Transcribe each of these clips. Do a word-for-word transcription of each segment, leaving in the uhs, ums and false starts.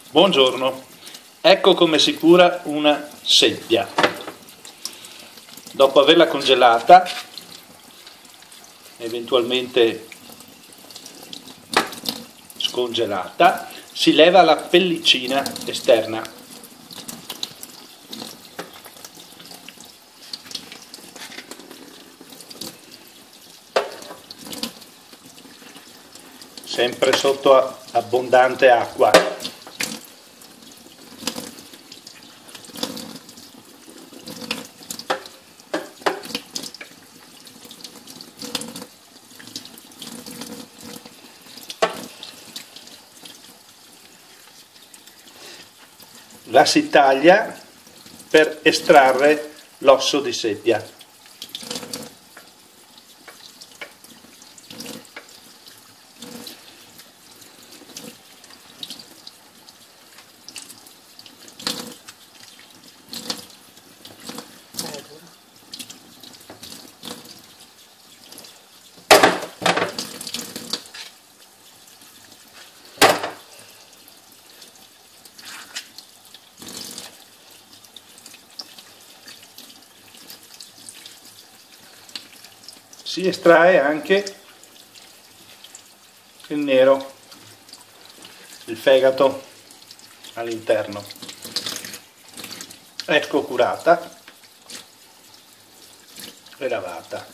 Buongiorno, ecco come si cura una seppia. Dopo averla congelata, eventualmente scongelata, si leva la pellicina esterna. Sempre sotto abbondante acqua. La si taglia per estrarre l'osso di seppia. Si estrae anche il nero, il fegato all'interno. Ecco curata e lavata.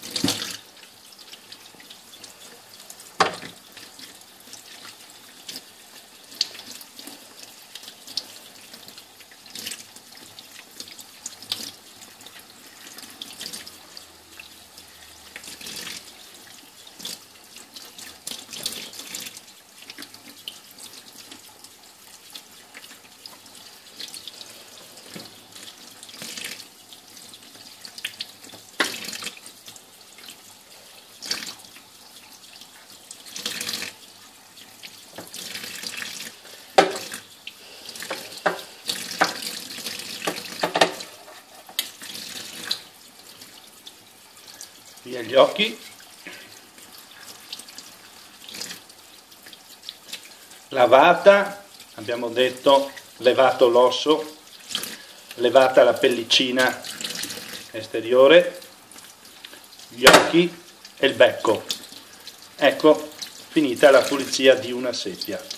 Via gli occhi, lavata, abbiamo detto, levato l'osso, levata la pellicina esteriore, gli occhi e il becco. Ecco, finita la pulizia di una seppia.